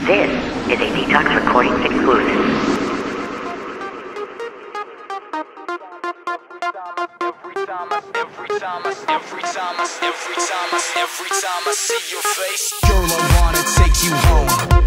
This is a Detox Recordings exclusive. Every time I see your face, girl, I wanna take you home.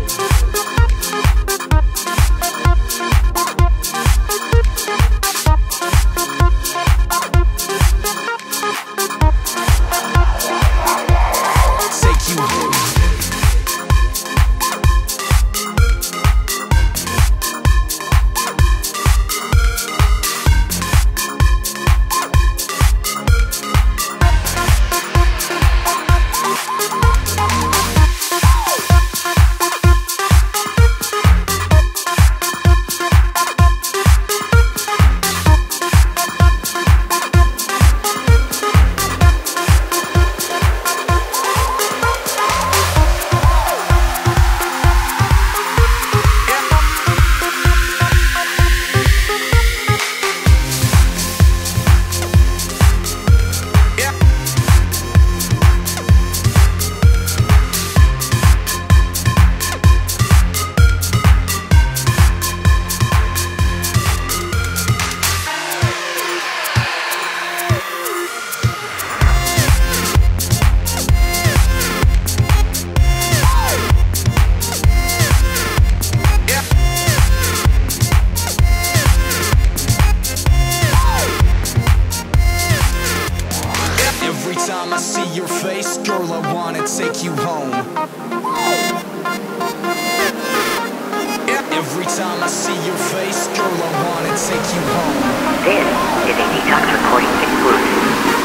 I see your face, girl, I wanna take you home. Every time I see your face, girl, I wanna take you home. This is a Detox Recordings exclusive.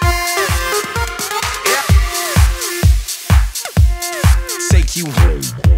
You home.